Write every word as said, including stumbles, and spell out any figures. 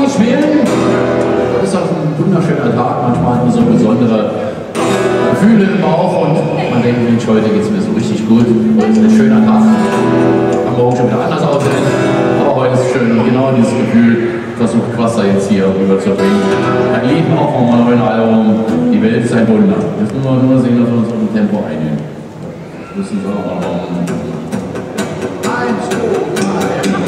die spielen. Das ist auch ein wunderschöner Tag. Manchmal hat man so besondere Gefühle im Bauch und man denkt, Mensch, heute geht es mir so richtig gut. Heute ist ein schöner Tag. Kann morgen schon wieder anders aussehen. Aber heute ist es schön und genau dieses Gefühl versucht Quasta jetzt hier rüberzubringen. Ein Lied auch vom neuen Album. Die Welt ist ein Wunder. Jetzt müssen wir nur sehen, dass wir uns im Tempo einnehmen. Das müssen wir auch noch. Eins, zwei, drei.